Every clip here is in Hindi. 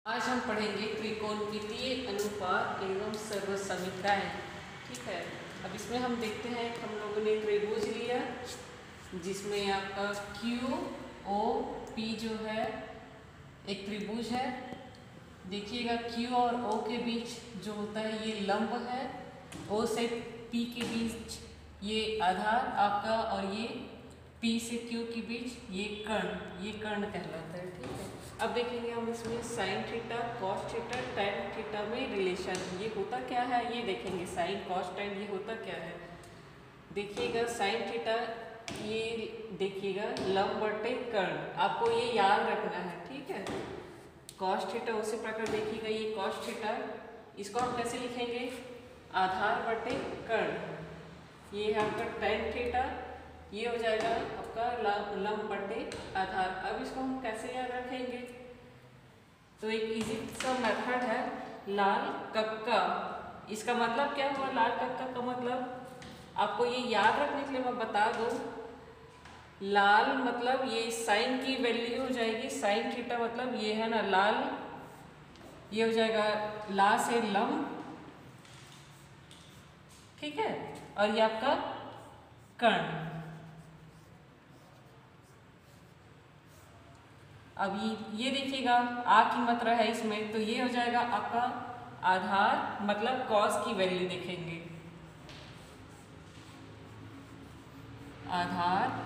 आज हम पढ़ेंगे त्रिकोणमितीय अनुपात एवं सर्वसमीकरण। ठीक है, अब इसमें हम देखते हैं हम लोगों ने त्रिभुज लिया जिसमें आपका क्यू ओ पी जो है एक त्रिभुज है। देखिएगा क्यू और ओ के बीच जो होता है ये लंब है, ओ से पी के बीच ये आधार आपका, और ये पी से क्यू के बीच ये कर्ण कहलाता है। ठीक है, अब देखेंगे हम इसमें sine theta cos theta tan theta में रिलेशन ये होता क्या है, ये देखेंगे। साइन कॉस टैन ये होता क्या है, देखिएगा। साइन थीटा ये देखिएगा लंब बटे कर्ण, आपको ये याद रखना है। ठीक है, कॉस थीटा उसी प्रकार देखिएगा ये कॉस थीटा, इसको हम कैसे लिखेंगे, आधार बटे कर्ण। ये है आपका टैन थीटा, ये हो जाएगा आपका लंब बटे आधार। अब इसको हम कैसे याद रखेंगे, तो एक इजी सा मेथड है लाल कक्का। इसका मतलब क्या हुआ, लाल कक्का का मतलब आपको ये याद रखने के लिए मैं बता दूं। लाल मतलब ये साइन की वैल्यू हो जाएगी, साइन थीटा मतलब ये है ना लाल, ये हो जाएगा ला से लंब। ठीक है, और ये आपका कर्ण। अब ये देखिएगा आ की मात्रा है इसमें, तो ये हो जाएगा आपका आधार मतलब कॉस की वैल्यू देखेंगे, आधार,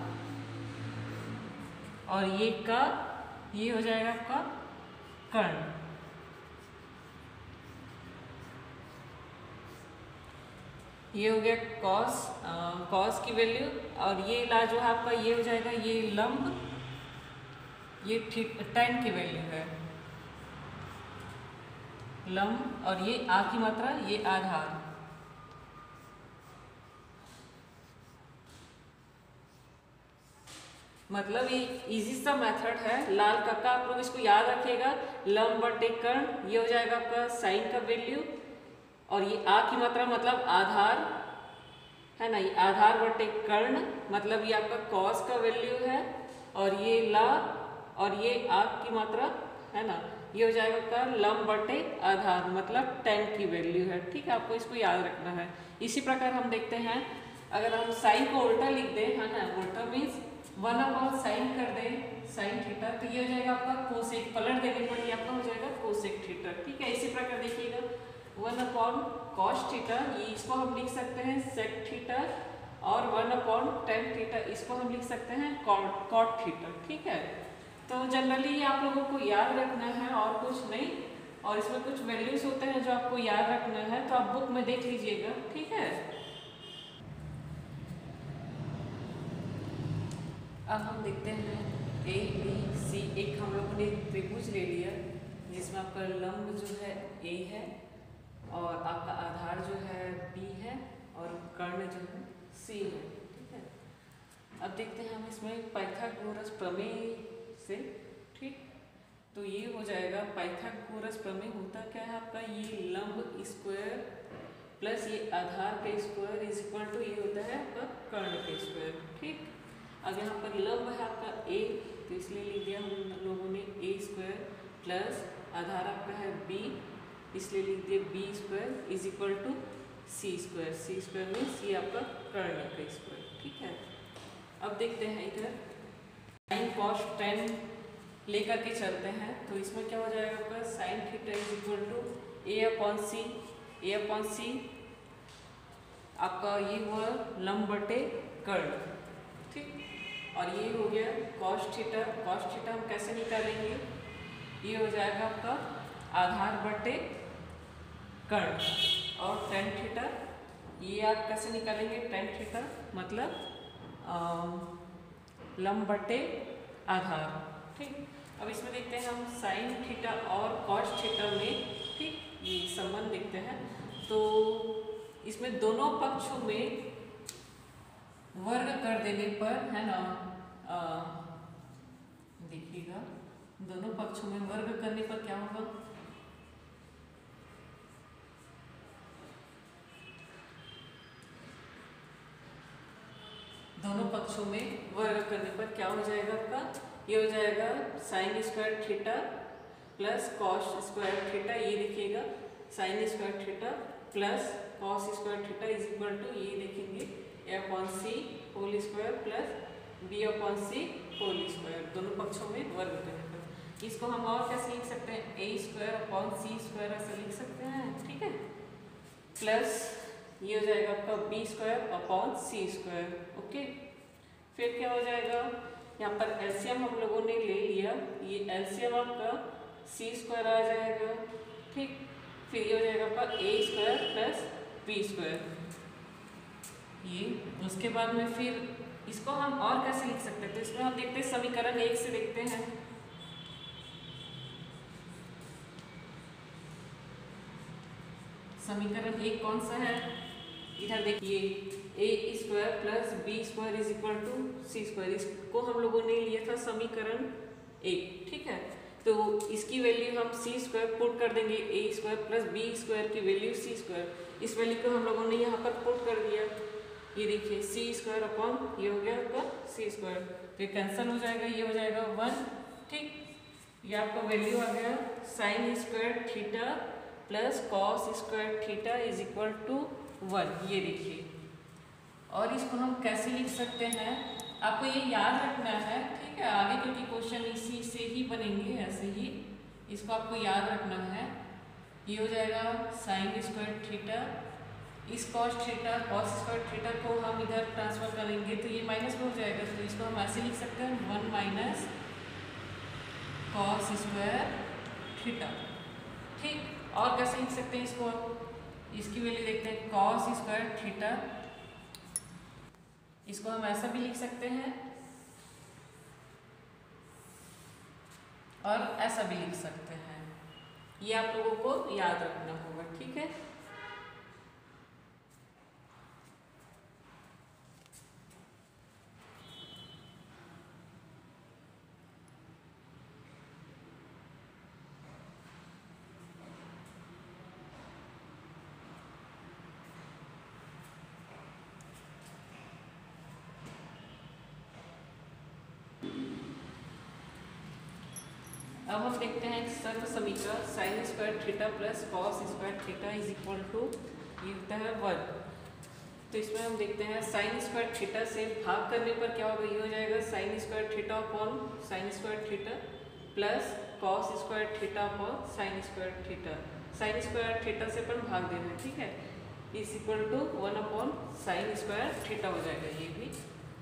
और ये हो जाएगा आपका कर्ण। ये हो गया कॉस की वैल्यू, और ये ला जो है आपका ये हो जाएगा ये लंब, ये टैन की वैल्यू है लंब, और ये आ की मात्रा ये आधार। मतलब ये इजी सा मेथड है लाल कक्का, आप लोग इसको याद रखिएगा। लंब बटे कर्ण ये हो जाएगा आपका साइन का वैल्यू, और ये आ की मात्रा मतलब आधार है ना, ये आधार बटे कर्ण मतलब ये आपका कॉस का वैल्यू है, और ये ला और ये आ की मात्रा है ना, ये हो जाएगा आपका लंब बटे आधार मतलब टैन की वैल्यू है। ठीक है, आपको इसको याद रखना है। इसी प्रकार हम देखते हैं, अगर हम साइन को उल्टा लिख दें, है ना, उल्टा मीन्स 1/sin कर दें साइन थीटा, तो ये हो जाएगा आपका कोसेक, पलट देने पर ये आपका हो जाएगा कोसेक थीटा। ठीक है, इसी प्रकार देखिएगा 1/cos थीटा, ये इसको हम लिख सकते हैं सेक थीटा, और 1/tan थीटा इसको हम लिख सकते हैं कॉट थीटा। ठीक है, तो जनरली आप लोगों को याद रखना है और कुछ नहीं, और इसमें कुछ वैल्यूज होते हैं जो आपको याद रखना है, तो आप बुक में देख लीजिएगा। ठीक है, अब हम देखते हैं ए बी सी, एक हम लोगों ने त्रिभुज ले लिया जिसमें आपका लंब जो है ए है, और आपका आधार जो है बी है, और कर्ण जो है सी है। ठीक है, अब देखते हैं हम इसमें पाइथागोरस प्रमेय से। ठीक, तो ये हो जाएगा पाइथागोरस प्रमेय होता क्या है आपका, ये लंब स्क्वायर प्लस ये आधार का स्क्वायर इज इक्वल टू ये होता है आपका कर्ण का स्क्वायर। ठीक, अब यहाँ पर लंब है आपका a, तो इसलिए लिख दिया हम लोगों ने a स्क्वायर, प्लस आधार आपका है b, इसलिए लिख दिया b square is equal to c square. c square means ये आपका कर्ण का स्क्वायर। ठीक है, अब देखते हैं इधर साइन कॉस टैन लेकर के चलते हैं, तो इसमें क्या हो जाएगा आपका sine theta is equal to a/c आपका ये हुआ लंब बटे कर्ण। ठीक, और ये हो गया कॉस थीटा, कॉस थीटा हम कैसे निकालेंगे, ये हो जाएगा आपका आधार बटे कर्ण, और टैन थीटा ये आप कैसे निकालेंगे, टैन थीटा मतलब लंब बटे आधार। ठीक, अब इसमें देखते हैं हम साइन थीटा और कॉस थीटा में, ठीक, ये संबंध देखते हैं। तो इसमें दोनों पक्षों में वर्ग कर देने पर है ना, देखिएगा दोनों पक्षों में वर्ग करने पर क्या होगा, दोनों पक्षों में वर्ग करने पर क्या हो जाएगा आपका, ये हो जाएगा sine square theta plus cos square theta, ये देखिएगा sine square theta plus cos square theta is equal to ये देखेंगे A upon C whole square plus B upon C whole square, दोनों पक्षों में वर्ग करेंगे। इसको हम और कैसे लिख सकते हैं, A square upon C square ऐसे लिख सकते हैं, ठीक है। प्लस ये हो जाएगा आपका B square upon C square, okay. फिर क्या हो जाएगा, यहाँ पर एलसीएम हम लोगों ने ले लिया, ये एलसीएम आपका सी स्क्वायर आ जाएगा, ठीक। फिर ये हो जाएगा आपका A square plus B square, ये। उसके बाद में फिर इसको हम और कैसे लिख सकते हैं, तो इसमें हम देखते हैं समीकरण 1 से देखते हैं। समीकरण 1 कौन सा है, इधर देखिए A square plus B square is equal to C square, इसको हम लोगों ने लिया था समीकरण 1, ठीक है। तो इसकी वैल्यू हम सी स्क्वायर पुट कर देंगे, A square plus B square की वैल्यू सी स्क्वायर, इस वैल्यू को हम लोगों ने यहाँ पर पुट कर दिया, ये देखिए सी स्क्वायर अपॉन ये हो गया आपका सी स्क्वायर, तो ये कैंसिल हो जाएगा, ये हो जाएगा 1, ठीक। ये आपका वैल्यू आ गया sine square theta plus cos square theta is equal to 1, ये देखिए। और इसको हम कैसे लिख सकते हैं, आपको ये याद रखना है, ठीक है, आगे क्योंकि क्वेश्चन इसी से ही बनेंगे, ऐसे ही इसको आपको याद रखना है। ये हो जाएगा साइन स्क्वायर थीटा, इस cos theta cos square theta को हम इधर ट्रांसफर करेंगे तो ये माइनस में हो जाएगा, तो इसको हम ऐसे लिख सकते हैं 1 माइनस कॉस स्क्वायर थीटा, ठीक। और कैसे लिख सकते हैं इसको, इसकी वैल्यू देखते हैं कॉस स्क्वायर थीटा, इसको हम ऐसा भी लिख सकते हैं और ऐसा भी लिख सकते हैं, ये आप लोगों को याद रखना होगा, ठीक है। अब हम देखते हैं सर्व समीकरण sine square theta plus cos square theta is equal to ये होता है 1। तो इसमें हम देखते हैं साइन स्क्वायर थीटा से भाग करने पर क्या होगा, ये हो जाएगा sine square theta upon sine square theta plus cos square theta upon sine square theta, sine square theta से अपन भाग देना है, ठीक है। Is equal to 1 upon sine square theta हो जाएगा, ये भी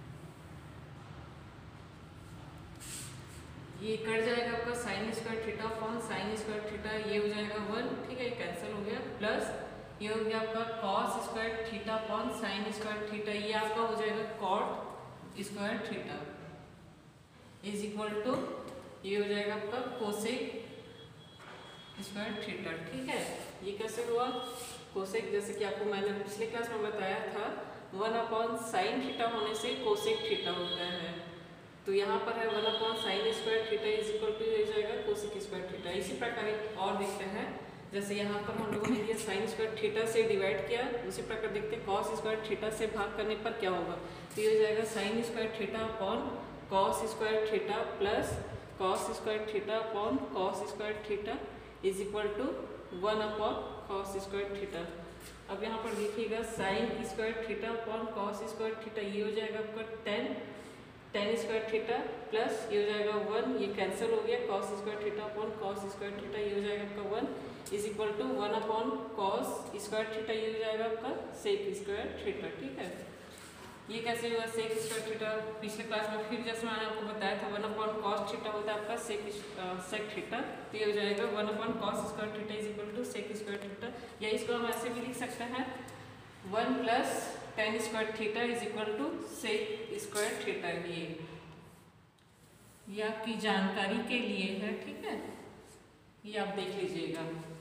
ये कट जाएगा आपका sine square theta upon sine square theta, ये हो जाएगा 1, ठीक है, ये कैंसिल हो गया। प्लस ये हो गया आपका cos square theta upon sine square theta, ये आपका हो जाएगा cot square theta is equal to ये हो जाएगा आपका कोसेक स्क्वायर थीटा, ठीक है। ये कैसे हुआ, कोसेक जैसे कि आपको मैंने पिछले क्लास में बताया था 1 अपॉन साइन थीटा होने से कोसेक थीटा होता है, तो यहाँ पर है 1 upon sine square theta is equal to हो जाएगा कोसेक स्क्वायर थीटा। इसी प्रकार एक और देखते हैं, जैसे यहाँ पर हम लोगों ने ये साइन स्क्वायर थीटा से डिवाइड किया, उसी प्रकार देखते हैं कॉस स्क्वायर थीटा से भाग करने पर क्या होगा, तो ये हो जाएगा sine square theta upon cos square theta plus cos square theta upon cos square theta is equal to 1 upon cos square theta. अब यहाँ पर देखिएगा sine square theta upon cos square theta, ये हो जाएगा आपका टेन स्क्वायर थीटा प्लस ये हो जाएगा 1, ये कैंसिल हो गया, cos square theta upon cos square theta, ये हो जाएगा आपका 1 is equal to 1 upon cos square theta, ये हो जाएगा आपका सेक स्क्वायर थीटा, ठीक है। ये कैसे हुआ सेक स्क्वायर थीटा, पिछले क्लास में फिर जैसे मैंने आपको बताया था 1 अपॉन कॉस थीटा होता है आपका सेक थीटा, तो ये हो जाएगा 1 upon cos square theta is equal to sec square theta, या इसको हम ऐसे भी लिख सकते हैं 1 plus tan square theta is equal to sec square theta. ये आपकी जानकारी के लिए है, ठीक है, ये आप देख लीजिएगा।